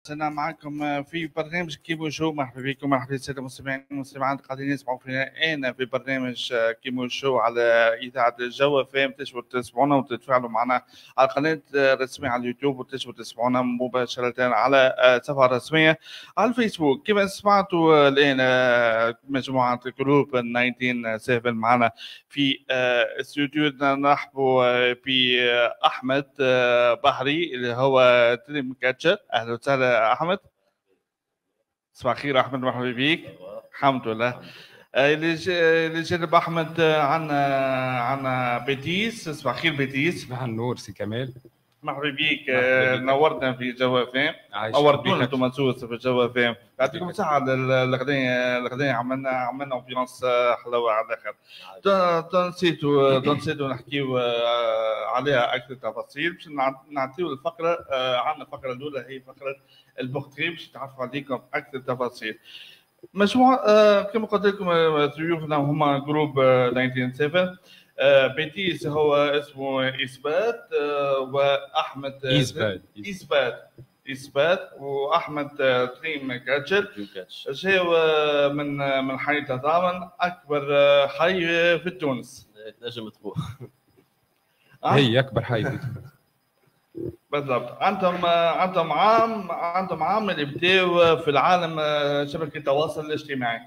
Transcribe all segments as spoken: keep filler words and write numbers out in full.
أنا معكم في برنامج كيمو شو. مرحبا بكم، مرحبا بالسادة المستمعين والمستمعات قاعدين يسمعوا فينا أنا في برنامج كيمو شو على إذاعة الجو فام. تشوفوا تسمعونا وتتفاعلوا معنا على القناة الرسمية على اليوتيوب، وتشوفوا تسمعونا مباشرة على الصفحة الرسمية على الفيسبوك. كما سمعتوا الآن مجموعة جروب تسعة عشر سبعة معنا في استوديو. نرحبوا بأحمد بحري اللي هو دريم كاتشر. اهلا وسهلا احمد. صباح الخير احمد، مرحبا بك. الحمد لله. اللي جانب احمد عنا عنا بيتيس. صباح الخير بيتيس. صباح النور سي كمال، مرحبا بك. نورتنا في جو فام، نورتونا انتم منسوس في جو فام. يعطيكم الصحة. الغداء الغداء عملنا عملنا امبيونس حلوة على الاخر. نسيتوا نسيتوا نحكيو عليها اكثر تفاصيل باش نعطيو الفقرة. عندنا الفقرة الأولى هي فقرة البورتري باش تعرفوا عليكم اكثر تفاصيل. مجموعة آه كما قلت لكم ضيوفنا هما جروب تسعة عشر سبعة. آه بيتيس هو اسمه إثبات، آه وأحمد إثبات إثبات إثبات وأحمد دريم كاتشر. جاو من من حي تضامن، أكبر حي في تونس. نجم تقول هي أكبر حي في تونس بالضبط. عندهم عندهم عام عندهم عام اللي بداوا في العالم شبكه التواصل الاجتماعي.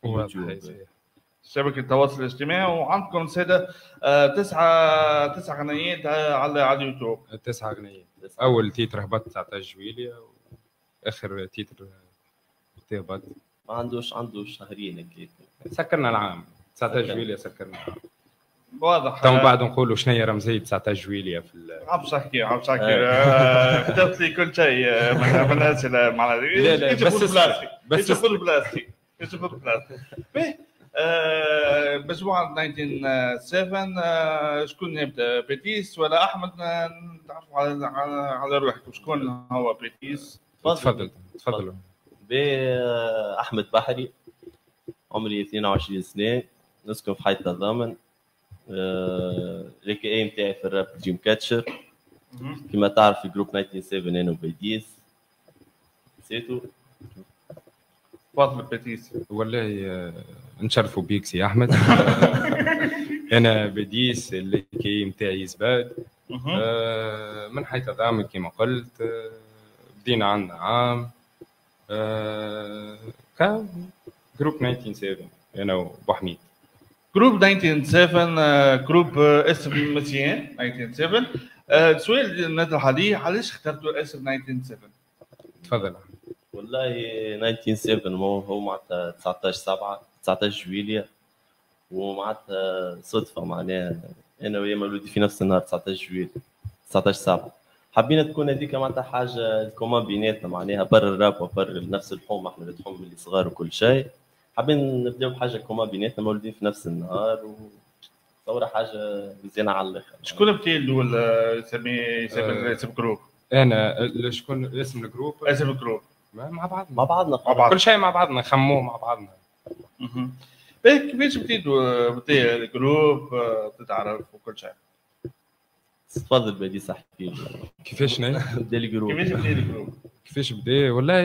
شبكه التواصل الاجتماعي. وعندكم ساده تسعه تسعه غنيات على على اليوتيوب. تسعه غنيات. اول تيتر هبط تسعة عشر جويلية، واخر تيتر هبط ما عندوش عندوش شهرين هيك. سكرنا العام تسعة عشر جويلية، سكرنا العام. واضح. تو بعد نقولوا شنو هي رمزيه تسعة عشر جويلية في عم تحكي عم تحكي كتبت لي كل شيء من الاسئله معنا. لا لا بس بلاستيك بس خذ بلاستيك بس خذ بلاستيك. باهي مجموعه تسعة عشر سبعة. شكون يبدا، بيتيس ولا احمد؟ نتعرفوا على على روحكم. شكون هو بيتيس؟ تفضل تفضلوا. احمد بحري، عمري اثنين وعشرين سنه، نسكن في حي التضامن. الاي كي اي نتاعي في الراب دريم كاتشر. كما تعرف في جروب تسعة عشر سبعة انا وبيتيس. نسيتو. تفضل بيتيس. والله نشرفوا بيك سي احمد. انا بيتيس، الاي كي اي نتاعي زباد. من حي التضامن كما قلت. بدينا عندنا عام كان جروب تسعة عشر سبعة انا وبحميد. جروب تسعة عشر سبعة جروب اسم مزيان تسعة عشر سبعة. السؤال اللي نطرح عليه، علاش اخترتوا اسم تسعة عشر سبعة؟ تفضل. والله تسعة عشر سبعة هو هو معناتها تسعة عشر سبعة تسعة عشر جويلية، ومعناتها صدفة معناها أنا ويا مولودي في نفس النهار تسعة عشر جويلية تسعة عشر سبعة. حبينا تكون هذيك معناتها حاجة الكومان بيناتنا، معناها بر الراب وبر نفس الحوم، احنا الحوم اللي صغار وكل شيء. حابين نبداو بحاجة كومان بيناتنا، مولودين في نفس النهار، وصورة حاجة مزيانة على الآخر. شكون بدا الأول يسمي يسمي اسم جروب؟ أنا شكون اسم الجروب؟ اسم الجروب مع بعضنا مع بعضنا مع بعض. كل شيء مع بعضنا، نخموه مع بعضنا. اها باهي. كيفاش بديتوا بدا الجروب تتعرف وكل شيء؟ تفضل بدي احكي كيفاش بدا الجروب. كيفاش بدا الجروب؟ كيفاش بدا؟ والله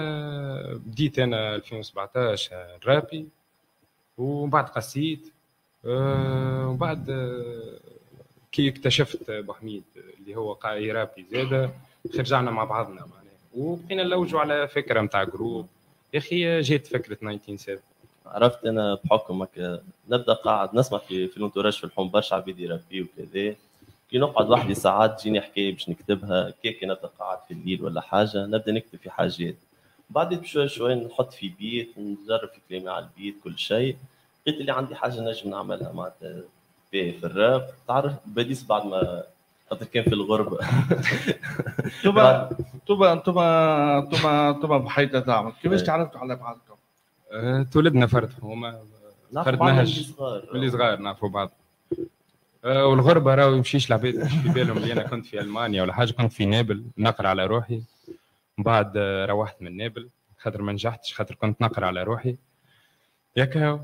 بديت انا ألفين وسبعطاش رابي، ومن بعد قسيت، ومن بعد كي اكتشفت بحميد اللي هو قاعد رابي زاده، رجعنا مع بعضنا معناها وبقينا نلوجوا على فكره نتاع جروب. يا اخي جات فكره تسعة عشر سبعة. عرفت انا بحكمك نبدا قاعد نسمع في في الانتوراج في الحوم برشا عبيد يربي وكذا. كي نقعد وحدي ساعات تجيني حكايه باش نكتبها كيك، نبدا قاعد في الليل ولا حاجه نبدا نكتب في حاجات. بعدين بشوي شوي نحط في بيت، نجرب في كلامي على البيت كل شيء. لقيت اللي عندي حاجه نجم نعملها معناتها في الراب. تعرف بديس بعد ما خاطر كان في الغربه. توبا توبا توبا توبا توبا بحيدة تعمل. كيفاش تعرفتوا على بعضكم؟ أه، تولدنا فرد حومه، فرد نهج ملي صغار نعرفوا بعض. أه، والغربه راهو يمشيش العباد مش في بالهم اللي انا كنت في المانيا ولا حاجه، كنت في نابل نقرا على روحي. من بعد روحت من نابل خاطر ما نجحتش، خاطر كنت نقرا على روحي ياك. أه،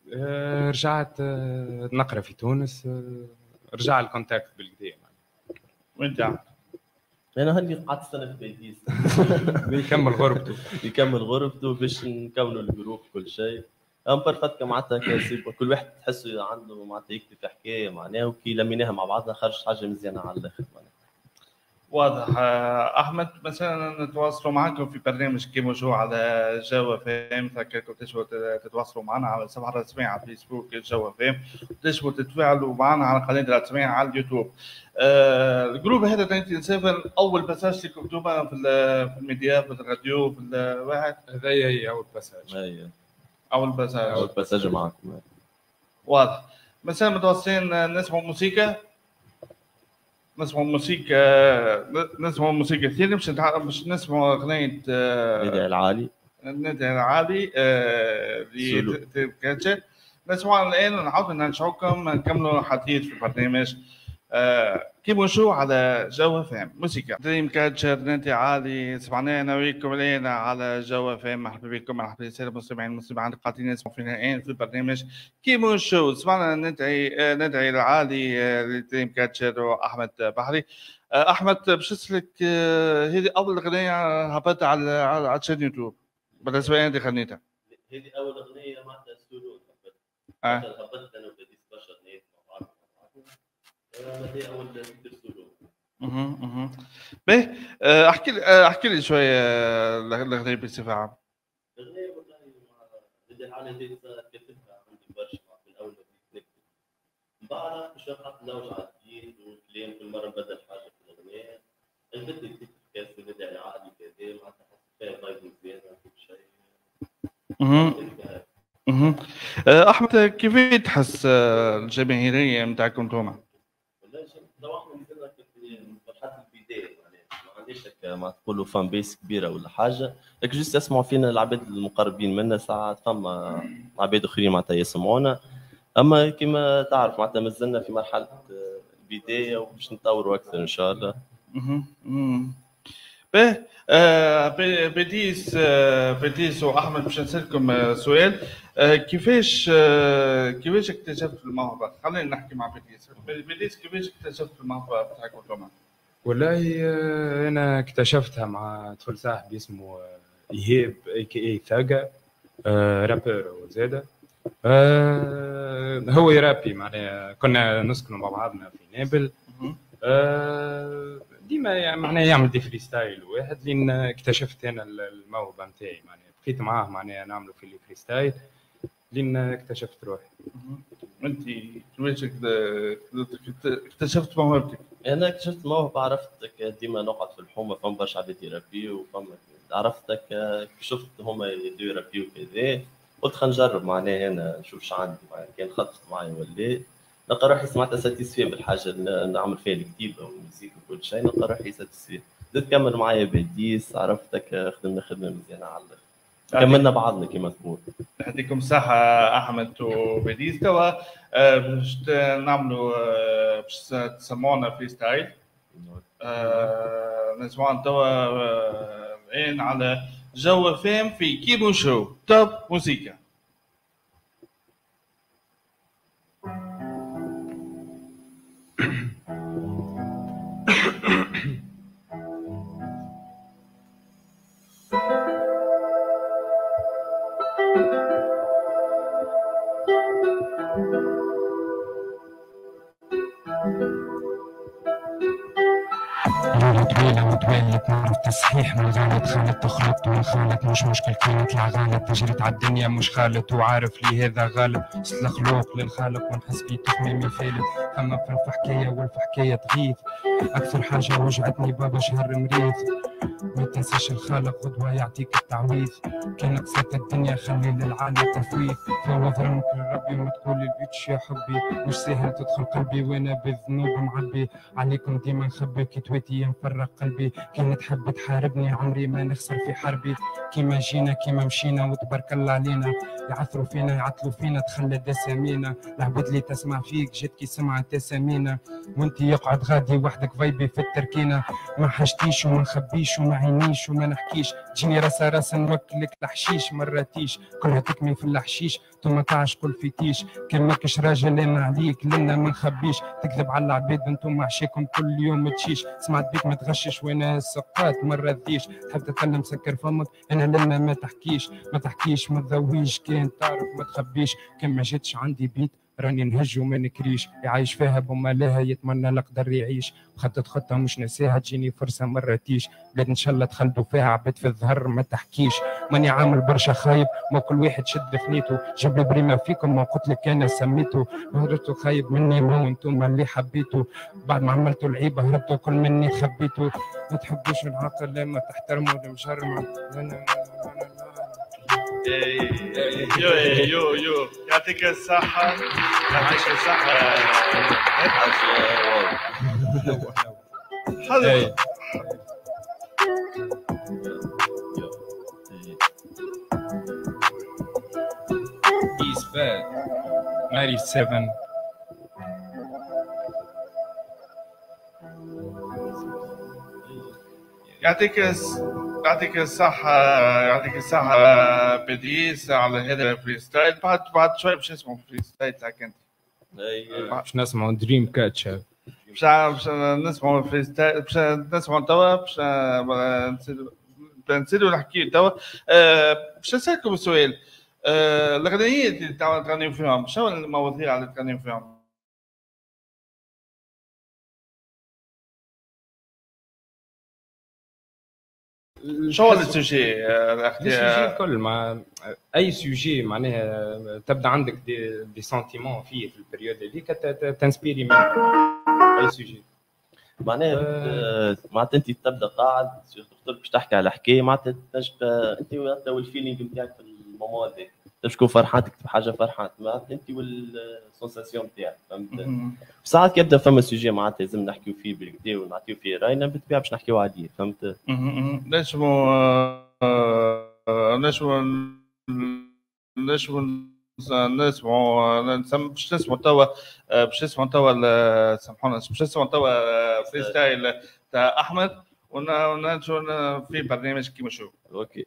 رجعت أه، نقرا في تونس. أه، رجع الكونتاكت بالكدا. وانت انا هني قعدت سنه في بيديس يكمل غربته يكمل غربته باش نكملوا الجروب كل شيء. ام برفت معناتها كاسيب كل واحد تحسه عنده معناتها يكتب في حكايه معناها وكي لميناها مع بعضها خرجت حاجه مزيانه على الاخر معناها. واضح. احمد مثلا نتواصلوا معكم في برنامج كيما جو على جوا فام، كنتوا تجوا تتواصلوا معنا على الصفحه الرسميه على فيسبوك جوا فام، تجوا تتفاعلوا معنا على قناه الرسميه على اليوتيوب. آه الجروب هذا تسعة وتسعين اول باساج لكم مكتوبه في في الميديا في الراديو في الواحد، هذايا هي اول باساج. اي اول باساج اول باساج معكم. واضح. مثلا متواصلين نسمعوا موسيقى نسمع موسيقى نسمع موسيقى كثير، مش مش نسمع اغنيه نداء العالي نداء العالي اللي كاتشه. نسمع الان نعاود نرجعكم نكملوا حديث في البرنامج كيما شو على جو فام موسيقى دريم كاتشر نداء عالي. سمعناه انا وياكم الان على جو فام. مرحبا بكم، مرحبا بالساده المستمعين المستمعين قاعدين يسمعوا فينا الان في البرنامج كيما شو. سمعنا ندعي ندعي العالي لدريم كاتشر واحمد بحري. احمد باش نسالك، هذه اول اغنيه هبطت على على شان يوتيوب بالنسبه لي اللي غنيتها؟ هذه اول اغنيه معناتها سولو هبطت. اه هبطت انا وبديت بشر نيت مع بعض. هذه اول سولو. اها اها باهي. احكي لي احكي لي شويه الاغنيه بصفه عامه. الاغنيه والله بدي العالي دي كتبتها عندي برشا في الاول بديت نكتب بعرف شو قعدت نوجع جديد والكلام كل مره بدل حاجه في الاغنيه. بدي كتبت كاس نداء العالي كذا معناتها حسيت فيها فايب زياده كل شيء. اها اها احمد كيف تحس الجماهيريه نتاعكم انتوما؟ والله لو احنا نزلنا في مرحله البدايه يعني ما عنديش ما تقولوا فان بيس كبيره ولا حاجه، لكن جست يسمعوا فينا العباد المقربين منا. ساعات فما عباد اخرين معناتها يسمعونا، اما كما تعرف معناتها مازلنا في مرحله البدايه وباش نطوروا اكثر ان شاء الله. اها اها باهي. آه بديس آه بديس واحمد باش نسالكم سؤال. آه كيفاش آه كيفاش اكتشفت الموهبه؟ خلينا نحكي مع بديس. بديس كيفاش اكتشفت الموهبه بتاعك انتم؟ والله انا اكتشفتها مع طفل صاحبي اسمه ايهاب اي كي اي ثاقه، آه رابر وزاده. آه هو يرابي معناها كنا نسكنوا مع بعضنا في نابل. آه ديما معناها يعمل دي فري ستايل واحد لين اكتشفت انا الموهبه نتاعي معناها بقيت معاه معناها نعملوا في الفري ستايل لين اكتشفت روحي. انت كيفاش اكتشفت موهبتك؟ انا اكتشفت موهبه عرفتك ديما نقعد في الحومه فما برشا عباد يرابيو وفما عرفتك شفت هما يديروا يرابيو كذا قلت خلينا نجرب معناها انا نشوف شو عندي معناها كان خطط معي ولا نلقى روحي سمعت ساتيسفي بالحاجه اللي نعمل فيها الكتيبه والموسيقى وكل شيء نلقى روحي ساتيسفي. زدت كمل معايا بديس عرفتك خدمنا خدمه مزيانه على الاخر كملنا بعضنا كما تقول. يعطيكم الصحه احمد وبديس. توا باش نعملوا باش تسمعونا فري ستايل. نسمعوا توا الان على جو فام في كيمو شو توب موسيقى. ليلة طويلة متولت نعرف تصحيح من غلط خالط تخلط من خالط مش مشكل كي نطلع غلط تجريت عالدنيا مش خالط وعارف لي هذا غالب وصل خلوق للخالق ونحس بيه تخميمي فالت أما في الفحكاية والفحكاية تغيث أكثر حاجة وجعتني بابا شهر مريض ما تنساش الخالق غدوة يعطيك التعويض كان قصة الدنيا خلي للعالم تفويض فهو ظلمك لربي ما تقولي البيتش يا حبي مش سهل تدخل قلبي وانا بالذنوب معبي عليكم ديما نخبي كي تويتي مفرق قلبي كي تحب تحاربني عمري ما نخسر في حربي كيما جينا كيما مشينا وتبارك الله علينا يعثروا فينا يعطلوا فينا تخلد اسامينا العباد اللي تسمع فيك جات كي سمعت اسامينا وانت يقعد غادي وحدك فايبي في التركينه ما حشتيش وما نخبيش وما ما عينيش وما نحكيش، تجيني راسا راسا نوكلك الحشيش مراتيش، كلها تكمي في الحشيش ثم تعشقوا الفتيش، كان ماكش راجل انا عليك لنا ما نخبيش، تكذب على العباد انتم عشاكم كل يوم تشيش، سمعت بيك ما تغشش وانا السقات ما رديش، تحب تتكلم سكر فمك انا لما ما تحكيش ما تحكيش ما تذويش، كان تعرف ما تخبيش، كان ما جاتش عندي بيت راني نهج وما نكريش، يعيش فيها بما لها يتمنى القدر يعيش، خطت خطه مش نساها تجيني فرصه مراتيش، بلاد ان شاء الله تخلدوا فيها عباد في الظهر ما تحكيش، ماني عامل برشا خايب ما كل واحد شد فنيته، جاب لي بريمه فيكم ما قلت لك انا سميته، هربتوا خايب مني ما انتم اللي حبيتوا، بعد ما عملتوا العيبه هربتوا كل مني خبيتوا، ما تحبوش العقل لما تحترموا المجرمه، لا لا لا لا لا. يو يو يو يعطيك الصحة يعطيك الصحة حلو He's bad. ninety-seven. يعطيك يعطيك الصحة يعطيك الصحة بديس على هذا الفري ستايل، بعد بعد شوي باش نسمعوا فري ستايل تاعك انت. باش نسمعوا دريم كاتشر. باش باش نسمعوا فري ستايل باش نسمعوا توا باش نزيدوا نحكيو توا. باش نسألكم سؤال، الأغنية اللي تغنيو فيهم شنو المواضيع اللي تغنيو فيهم؟ شو السوجي السوجي الكل مع اي سوجي معناها تبدا عندك دي, دي سنتيمون فيه في البريود هذيك تنسبيري منه اي سوجي معناها آه. معناتها انت تبدا قاعد تختار باش تحكي على حكايه معناتها انت وانت والفيلينغ نتاعك في المومون هذاك باش تكون فرحان تكتب حاجه فرحان معناتها انت والسونساسيون نتاعك فهمت. ساعات كيبدا فما سوجي معناتها لازم نحكيو فيه بالكدا ونعطيو فيه راينا بالطبيعه باش نحكيو عليه فهمت. نجمو نجمو نجمو نسمعوا باش نسمعوا توا باش نسمعوا توا سامحونا باش نسمعوا توا فري ستايل تاع احمد ونرجعوا في برنامج كيما شو. اوكي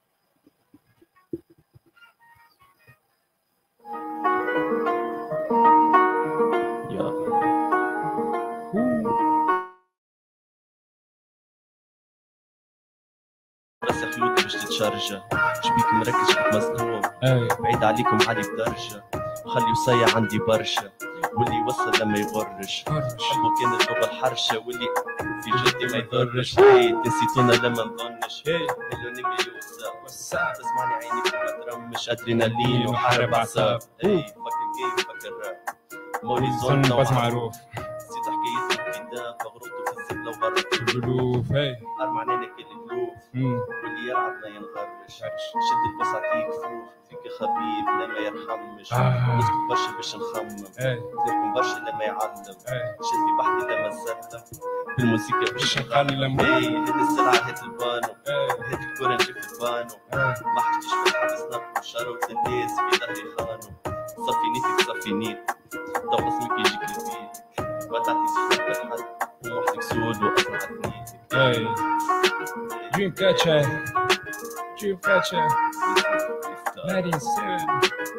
بس خلوتي باش تتشرجة شبيك مركز شبيك مصدوم بعيد عليكم عليك درجة خلي وصية عندي برشا واللي يوصل لما يغرش حبه كان البابا الحرشة واللي في جدي ما يضرش تنسيتونا لما نظنش اللي نبي يوصل تسمعني عيني كما ترمش ادرينالين وحارب اعصاب اي فك الجيم فك الراب مولي زون بس معروف نسيت حكايتي كدا فغرقتوا في الزبله وغرقت الجلوف اي ارمعني لك الجلوف واللي يلعب ما ينغرش شد البساطيك فوق فيك خبيب لما يرحمش نسكت برشا باش نخمم زيكم برشا لما يعلم شد في بحثي لما نسلم بالموسيقى باش نخلم اي هات السلعه هات البانو هات الكره نجيب البانو ما حشتش في الحبس نبقى شروت الناس في ظهري خانو صفي نيتك صفي نيت تو اسمك يجيك البيت ما تعطيش حد وحدك سود واسمعك نيتك اي دريم كاتشر دريم كاتشر ninety-seven.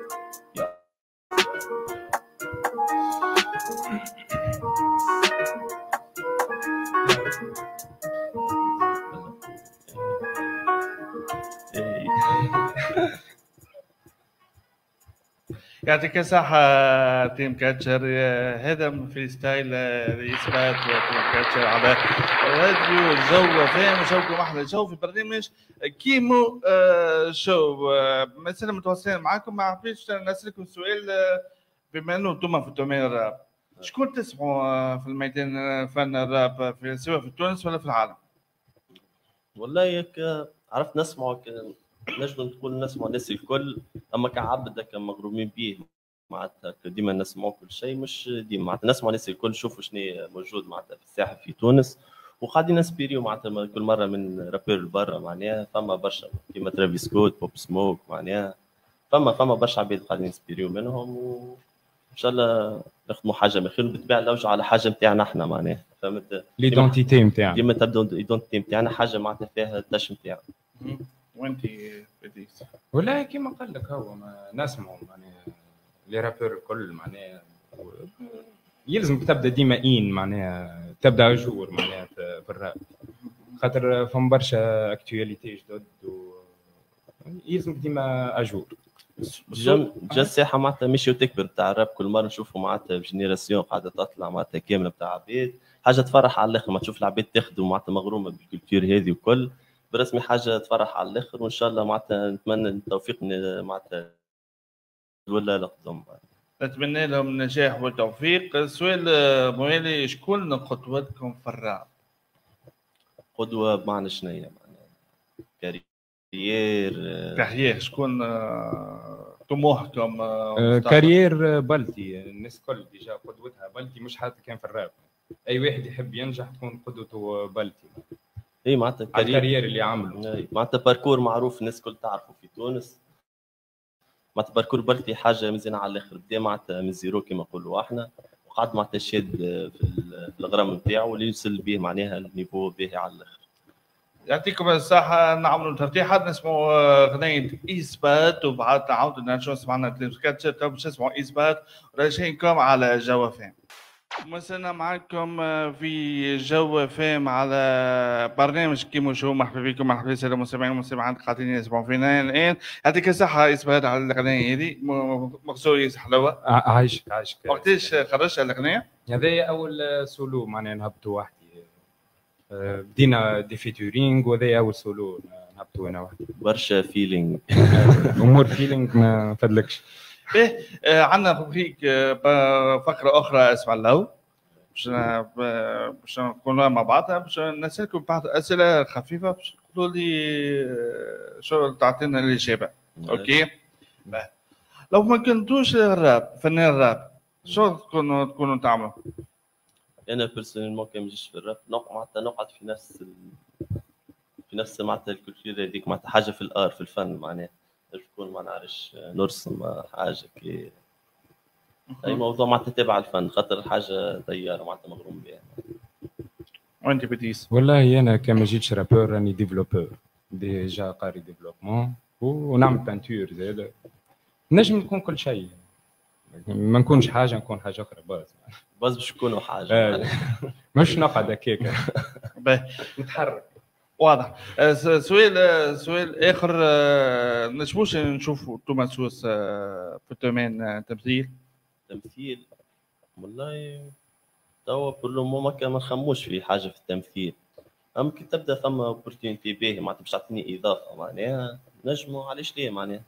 يعطيك الصحة تيم كاتشر. هذا فري ستايل إثبات تيم كاتشر على راديو جو فهم جوكم أحلى جو في برنامج كيمو شو. مثلا متواصلين معاكم ما حبيتش نسألكم سؤال بما أنه أنتم في دومين الراب شكون تسمعوا في الميدان فن الراب في سواء في تونس ولا في العالم؟ والله عرفت نسمعوا نجم نقول نسمع الناس الكل اما كعبد هكا مغرومين بيه معناتها ديما نسمعوا كل شيء مش ديما معناتها نسمع الناس الكل نشوفوا شنو موجود معناتها في الساحه في تونس وقاعدين نسبيريو معناتها كل مره من رابير برا معناها فما برشا كيما ترافيس سكوت بوب سموك معناها فما فما برشا عباد قاعدين نسبيريو منهم وان شاء الله نخدموا حاجه من خير بالطبيعه نرجعوا على حاجه نتاعنا احنا معناها فهمت ليدونتيتي نتاعنا ديما تبدا ايدونتيتي نتاعنا حاجه معناتها فيها التش نتاعنا. وانت بديس ولا كيما قال لك هو ما نسمعوا معناها لي رابور الكل معناها يلزمك تبدا ديما ان معناها تبدا جور معناها في الراب خاطر فهم برشا اكتواليتي جدد و يلزمك ديما اجور. جا جا الساحه معناتها مشي وتكبر بتاع الراب كل مره نشوفوا معناتها جينيراسيون قاعده تطلع معناتها كامله بتاع عباد حاجه تفرح على الاخر ما تشوف العباد تخدم معناتها مغرومه بالكولتور هذه وكل برسمي حاجه تفرح على الاخر وان شاء الله معناتها نتمنى التوفيق معناتها ولا لقدام. نتمنى لهم النجاح والتوفيق. السؤال موالي شكون قدوتكم في الراب؟ قدوه بمعنى شنو هي معناها كارير كارير شكون طموحكم؟ كارير بلتي الناس كل ديجا قدوتها بلتي مش حتى كان في الراب اي واحد يحب ينجح تكون قدوته بلتي. اي معناتها الكارير اللي عمله معناتها باركور معروف الناس كل تعرفه في تونس معناتها باركور بلتي حاجه مزيانه على الاخر بدا معناتها من زيرو كما نقولوا احنا وقعد معناتها شاد في الغرام نتاعو اللي يوصل به معناها النيفو باهي على الاخر. يعطيكم الصحة. نعملوا ترتيحات نسمعوا غنية إثبات وبعد نعاودوا نرجعوا سمعنا تلفزيونات باش نسمعوا إثبات وراجعينكم على جو فام. مسنا معكم في جو فام على برنامج كيما شو. مرحبا بكم مرحبا بالسادة المستمعين والمستمعات قاعدين يسمعوا فينا الآن. يعطيك الصحة إثبات على الغنية هذه مقصوري حلوة. عايشك عايشك. وقتاش خرجت الغنية؟ هذا أول سولو معناها نهبطوا وحدي. بدينا دي فيتورينغ وهذا اول سولو نهبطوا انا وحدي. برشا فيلينغ امور فيلينغ ما فدلكش. ايه عندنا روبريك فقره اخرى اسمع اللو باش باش نكونوا مع بعض باش نسالكم بعض اسئله خفيفه باش تقولوا لي شو تعطينا الاجابه. اوكي لو ما كنتوش الراب فنان الراب شو تكونوا تكونوا تعملوا؟ انا بيرسونيلمون كان نجيش في الراب نقعد معناتها نقعد في نفس ال... في نفس معناتها الكولتور هذيك معناتها حاجه في الار في الفن معناها تكون ما نعرفش نرسم حاجه كي اي موضوع معناتها تابع الفن خاطر حاجه طياره معناتها مغروم بها. وانت بديس؟ والله انا كان ما جيتش رابور راني ديفلوبور ديجا قاري ديفلوبمون ونعمل بانتور زاد نجم نكون كل شيء ما نكونش حاجه نكون حاجه اخرى باز باز باش نكونوا حاجه مش نقعد هكاك نتحرك. واضح. سؤال سؤال اخر نجموش نشوفوا توما سوس في الدومين تمثيل؟ تمثيل والله توا كل ما كان ما نخموش في حاجه في التمثيل ممكن تبدا ثم اوبورتونيتي باهي معناتها باش تعطيني اضافه معناها نجموا علاش ليه معناها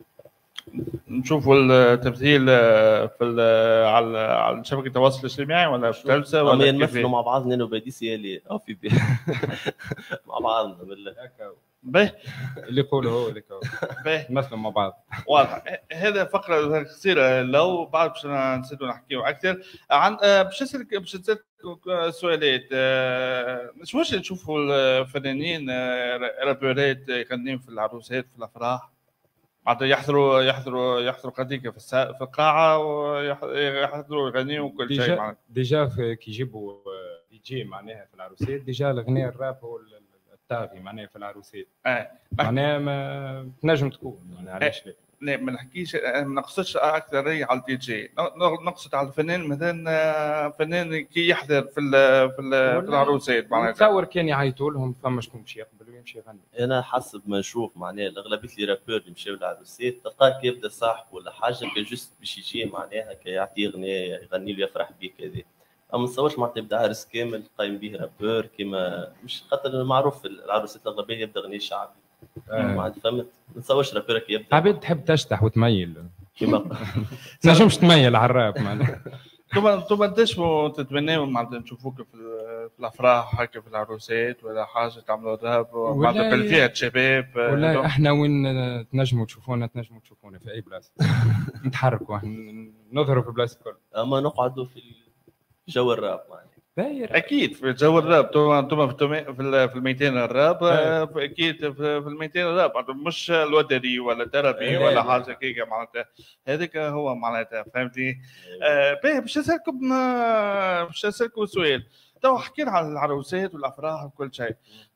نشوفوا التمثيل في على على شبكه التواصل الاجتماعي ولا في التلفزه ولا كيف نمثلوا مع بعضنا انا وباديسي اللي او في بي مع بعضنا بالله هكا باهي اللي يقولوا هو اللي يقولوا باهي نمثلوا مع بعض. واضح. هذا فقره قصيره لو بعد باش نزيدوا نحكيوا اكثر عن باش نسالك باش نسالك سؤالات. مش واش نشوفوا الفنانين رابورات يغنيوا في العروسات في الافراح معناتها يحضروا يحضروا يحضروا قديك في في القاعه ويحضروا يغنيوا كل شيء معناتها ديجا كي يجيبوا دي جي معناها في العروسات ديجا الاغنيه الراب هو الطاغي معناها في العروسات اه معناها ما تنجم تكون معناها علاش لا لا ما نحكيش ما نقصدش اكثر على الدي جي نقصد على الفنان مثلا فنان كي يحضر في في العروسات معناها تصور كان يعيطوا لهم فما شكون باش يقبل ويمشي يغني. انا حسب ما نشوف معناها الاغلبيه اللي رابور اللي مشاو للعروسات تلقاه يبدا صاحب ولا حاجه كي جوست باش يجي معناها كي يعطيه اغنيه يغني له يفرح بيه كذا اما نتصورش معناتها يبدا عرس كامل قايم به رابور كيما مش خاطر معروف العروسات الاغلبيه يبدا اغنيه شعبي ما عاد فهمت ما نتصورش رابور كي يبدا عباد تحب تشطح وتميل كيما تنجمش تميل على الراب معناها انتم انتم تنجموا تتمنوا معناتها نشوفوك في, في الافراح هكا في العروسات ولا حاجه تعملوا الراب معناتها بالفئه شباب ولا احنا وين تنجموا تشوفونا تنجموا تشوفونا في اي بلاصه نتحركوا نظهروا في بلاصه الكل اما نقعدوا في جو الراب معناها اكيد في جو الراب انتم في في الميتين الراب اكيد في الميتين الراب مش الودري ولا دربي ولا حاجه كيكه معناتها هذاك هو معناتها فهمتي. باهي باش نسالكم باش نسالكم سؤال تو حكينا عن العروسات والافراح وكل شيء.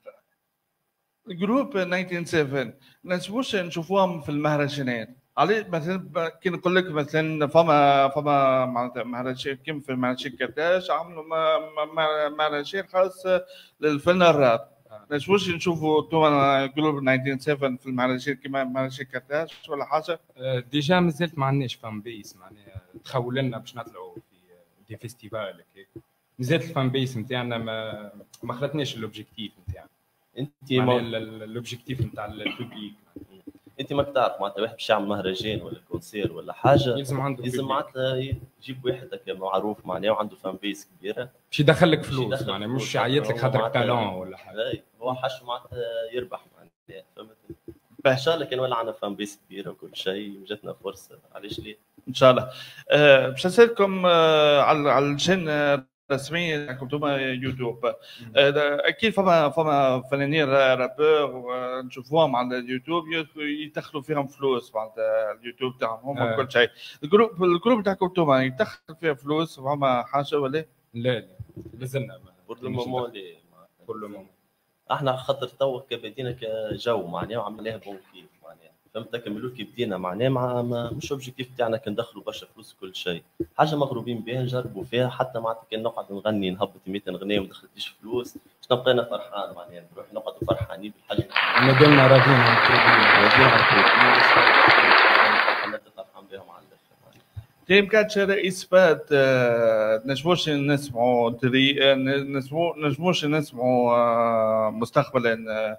جروب تسعة سبعة نسبوش نشوفوهم في المهرجانات. علي مثلا كي نقول لك مثلا فما فما معناتها مهرجان كيما في مهرجان كرتاج عملوا مهرجان خاص للفن الراب. نسبوش نشوفوا انتوما جروب تسعة سبعة في المهرجان كيما مهرجان كرتاج ولا حاجه؟ ديجا مازلت ما عندناش فان بيس معناها تخول لنا باش نطلعوا في دي فيستيفال هكاك. مازالت الفان بيس نتاعنا ما ما خلطناش الاوبجيكتيف نتاعنا. انت الاوبجيكتيف نتاع البوبليك. انت ما تعرف معناتها واحد باش يعمل مهرجان ولا كونسير ولا حاجه يلزم عنده يلزم معناتها يجيب واحد هكا معروف معناها وعنده فان بيس كبيره باش يدخل لك فلوس معناها مش يعيط لك خاطر تالون ولا حاجه. هو حش معناتها يربح معناتها فهمت. ان شاء الله كان ولا عندنا فان بيس كبيره وكل شيء وجاتنا فرصه علاش ليه ان شاء الله. أه باش نسالكم أه على على الشين الرسميه تاعكم انتوما يوتيوب. أه اكيد فما فما فنانين رابور نشوفوهم على اليوتيوب يدخلوا فيهم فلوس معناتها اليوتيوب تاعهم هم كل شيء. الجروب الجروب تاعكم انتوما يدخل فيها فلوس فما حاجه ولا لا لا مازلنا بور لو مومون لي بور لو مومون احنا خاطر تو كبدينا كجو معناها وعملناها بون كيف معناها فهمت كملوا كي بدينا معناها مع مش اوبجيكتيف تاعنا كان ندخلوا برشا فلوس كل شيء حاجه مغروبين بها نجربوا فيها حتى معناتها كان نقعد نغني نهبط مية غنيه وما دخلتليش فلوس باش نبقى انا فرحان معناها نروح نقعد فرحانين بالحاجه مادامنا راضيين عن راضيين عن الفلوس فرحان بهم على الاخر. تيم كاتش رئيس فات نجموش نسمعوا دري نجمو نجموش نسمعوا مستقبلا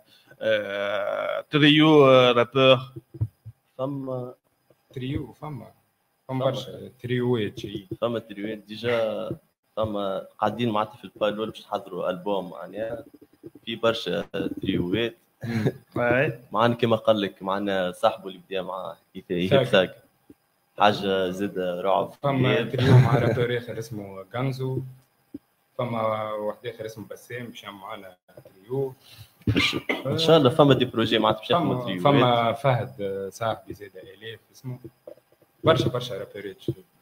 تريو رابور. فما تريو فما فما برشا تريوات شيء فما تريوات ديجا فما قاعدين معناتها في البالول باش نحضروا البوم معناها في برشا تريوات معنا كما قال لك معنا صاحبه اللي بدا معاه حكايه ثاك حاجه زاد رعب. فما تريو مع رابور اخر اسمه غانزو فما واحد اخر اسمه بسام باش يعمل معنا تريو ان شاء الله. فما دي بروجي معناتها باش يخدموا تريو. فما فهد صاحبي زاد الاف اسمه برشا برشا رابورات.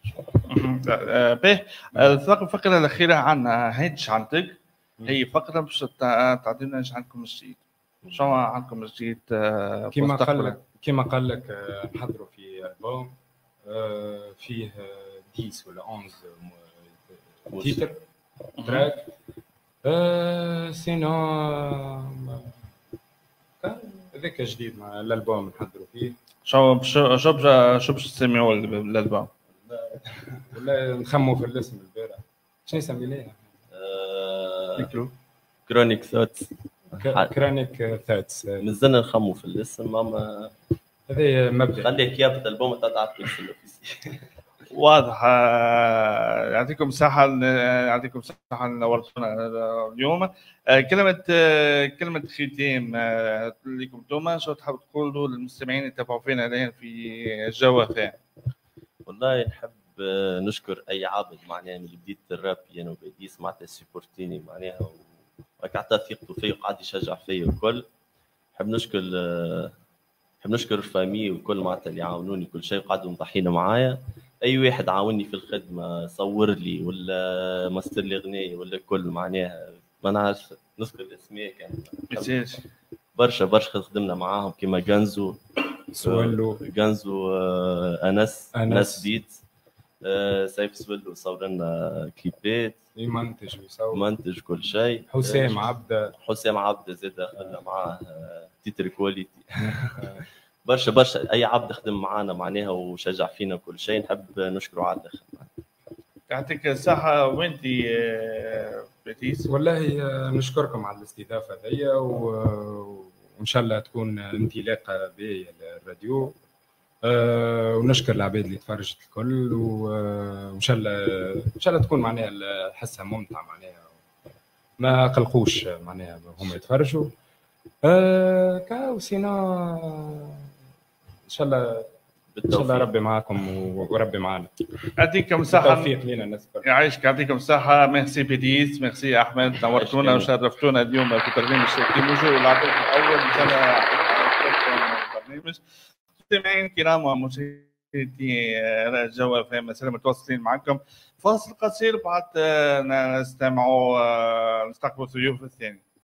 باهي الفقره الاخيره عندنا هيدش عندك هي فقره باش تعطينا ايش عندكم جديد شو عندكم جديد كما قال لك كما قال لك نحضروا في البوم فيه عشرة ولا احد عشر تيتر تراك سينو هذاك جديد مع الالبوم نحضروا فيه. شو شو شو شو باش تسميوه الالبوم ولا نخموا في الاسم البارح شنو نسميوه؟ ااا كرونيك ثوتس كرونيك ثوتس مازلنا نخموا في الاسم اما هذا مبدا خليه كيابة الالبوم تاع في واضح. يعطيكم الصحة يعطيكم الصحة نورتونا اليوم. كلمة كلمة ختام لكم انتوما شو تحب تقولوا للمستمعين اللي يتابعوا فينا الآن في جو فام؟ والله نحب نشكر أي عابد معناها من بديت الراب يعني وبديس معناتها سيبورتيني معناها وقعدت ثقته فيا وقعد يشجع فيا والكل. نحب نشكر نحب نشكر الفامي والكل معناتها اللي عاونوني كل شيء وقعدوا مضحينا معايا. اي واحد عاوني في الخدمه صور لي ولا ماستر لي اغنيه ولا كل معناها ما نعرف نذكر الاسماء كان برشا برشا خدمنا معاهم كيما غانزو سولو غانزو انس انس بيت سيف سولو صور لنا كليبات يمنتج ويصور منتج كل شيء. حسام عبده حسام عبده زاد دخلنا معاه تيتر كواليتي برشا برشا اي عبد خدم معانا معناها وشجع فينا كل شيء نحب نشكره على الاخر. يعطيك الصحه. وانتي بتيس؟ والله نشكركم على الاستضافه هذه وان شاء الله تكون انطلاقه باهيه للراديو ونشكر العباد اللي تفرجت الكل وان شاء الله ان شاء الله تكون معناها الحصه ممتعه معناها ما قلقوش معناها هم يتفرجوا كاو سينا ان شاء الله ان شاء الله ربي معاكم وربي معنا. يعطيكم الصحه. توفيق لينا الناس يعيشك. يعطيكم الصحه. ميرسي بيديس ميرسي احمد نورتونا وشرفتونا اليوم في برنامج كيموجو العدد الاول ان شاء الله برنامج. مستمعين الكرام ومشاهدي جو فام سلام متواصلين معكم فاصل قصير بعد نستمعوا نستقبل الضيوف الثاني.